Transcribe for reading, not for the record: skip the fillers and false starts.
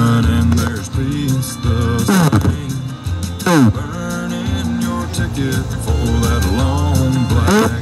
sun and there's peace the same. Burning your ticket for that long black